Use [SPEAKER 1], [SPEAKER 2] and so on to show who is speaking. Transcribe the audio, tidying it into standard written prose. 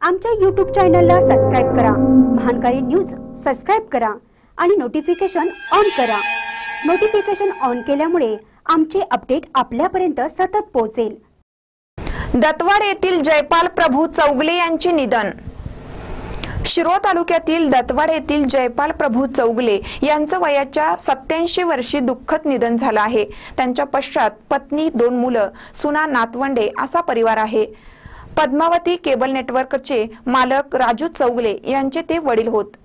[SPEAKER 1] आमच्या YouTube चॅनलला subscribe करा, महानकारी न्यूज सबस्क्राइब करा आणि नोटिफिकेशन ऑन करा। नोटिफिकेशन ऑन केल्यामुळे आमचे अपडेट आपल्यापर्यंत सतत पोहोचेल।
[SPEAKER 2] दत्तवाड येथील जयपाल प्रभू चौगले यांचे निधन। शिरोळ तालुक्यातील दत्तवाड येथील जयपाल प्रभू चौगले यांचं वयाच्या 87 वर्षी दुःखद निधन झालं आहे। त्यांच्या पश्चात पत्नी, 2 मुलं, सुना, नातवंडे असा परिवार आहे। पद्मावती केबल नेटवर्कचे मालक राजू चौगले यांचे ते वडील होत।